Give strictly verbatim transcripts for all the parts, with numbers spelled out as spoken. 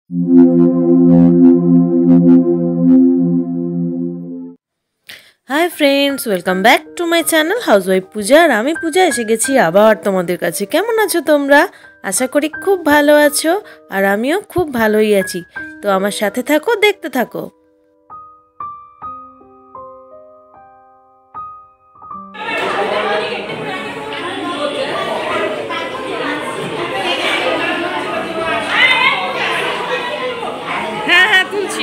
High friends, welcome back to my channel housewife Puja. আর আমি পূজা এসে গেছি আবার তোমাদের কাছে। কেমন আছো তোমরা? আশা করি খুব ভালো আছো, আর আমিও খুব ভালোই আছি। তো আমার সাথে থাকো, দেখতে থাকো। হ্যাঁ হ্যাঁ তুলছি।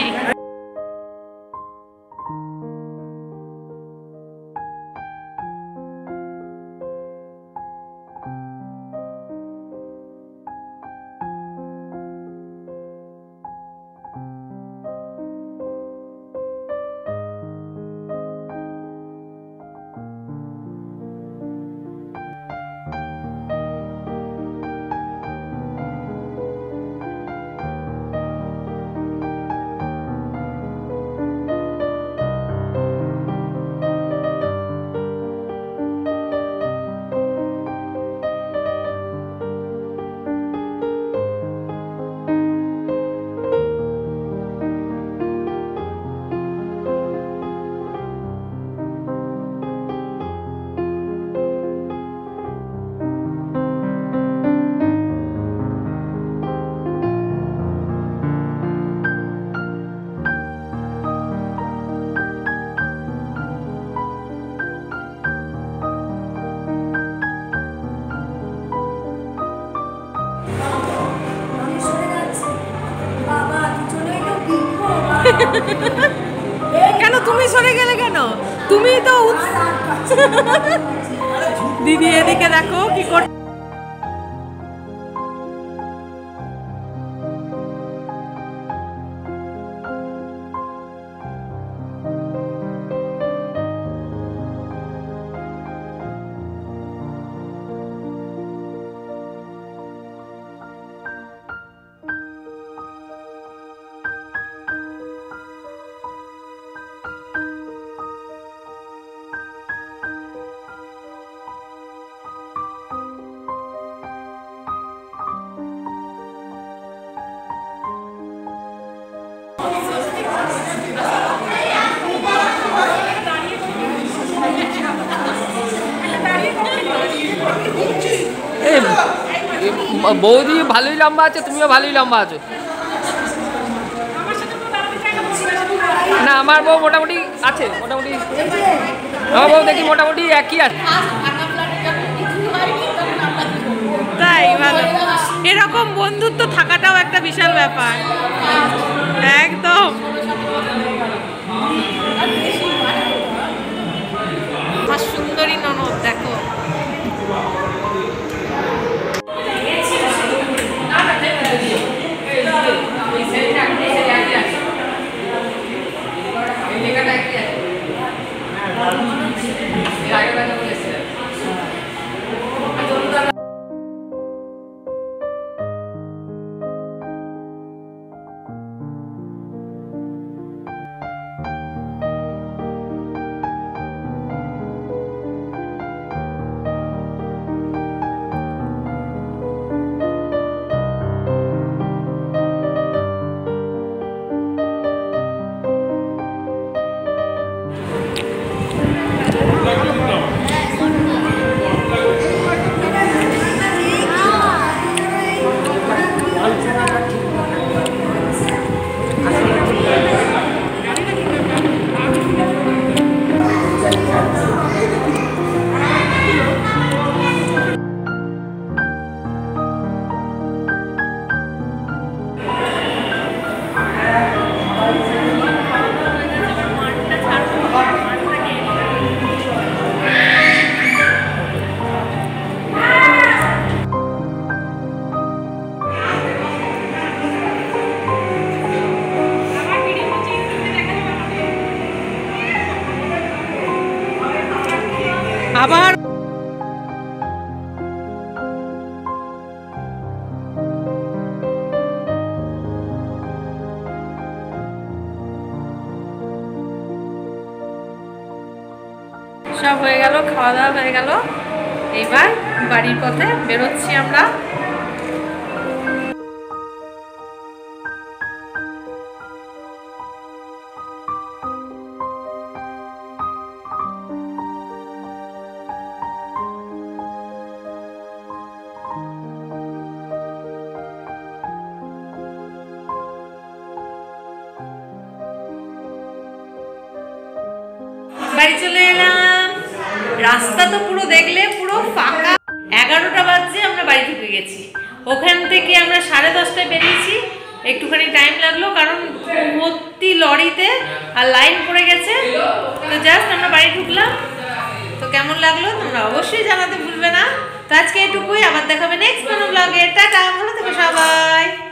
কেন তুমি সরে গেলে কেন? তুমি তো দিদি এদিকে দেখো কি কর। বৌদি ভালোই লম্বা আছে, তুমিও ভালোই লম্বা আছো। না আমার বউ মোটামুটি আছে, মোটামুটি আমার বউ দেখি মোটামুটি একই আছে। তাই ভালো, এরকম বন্ধুত্ব থাকাটাও একটা বিশাল ব্যাপার। একদম সুন্দরী ননদ দেখো। আবার সব হয়ে গেল, খাওয়া দাওয়া হয়ে গেল। এইবার বাড়ির পথে বেরোচ্ছি আমরা। বাড়ি চলে এলাম। রাস্তা তো পুরো দেখলে পুরো ফাঁকা। এগারোটা বাজছে, আমরা বাড়ি ঢুকে গেছি। ওখান থেকে আমরা সাড়ে দশটায় বেরিয়েছি, একটুখানি টাইম লাগলো কারণ ভর্তি লরিতে আর লাইন পড়ে গেছে। তো জাস্ট আমরা বাড়ি ঢুকলাম। তো কেমন লাগলো তোমরা অবশ্যই জানাতে ভুলবে না। তো আজকে এটুকুই, আবার দেখাবে নেক্সট কোনো ব্লগে। টাটা, ভালো থেকো সবাই।